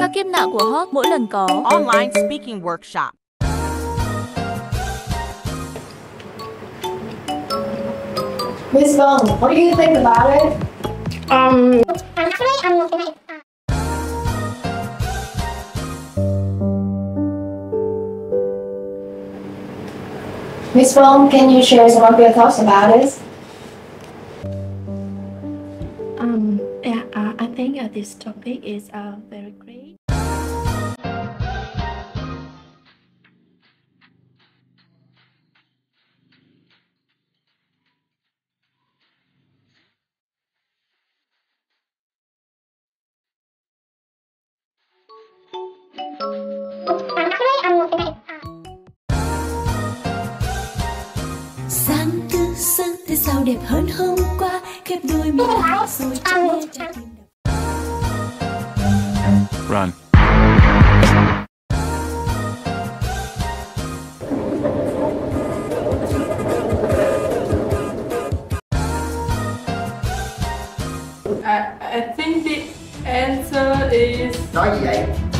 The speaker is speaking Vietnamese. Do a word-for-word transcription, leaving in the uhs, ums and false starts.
Các kiếp nạn của Hot mỗi lần có online speaking workshop. Miss Vong, what do you think about it? Um, Miss Vong, can you share some of your thoughts about it? um, yeah, uh, I think uh, this topic is uh, very great. Sáng thứ sáng thế sao đẹp hơn hôm qua, khép đôi mi lại rồi cho nghe trái tim đập. Run. I, I think the answer is... Nói gì vậy?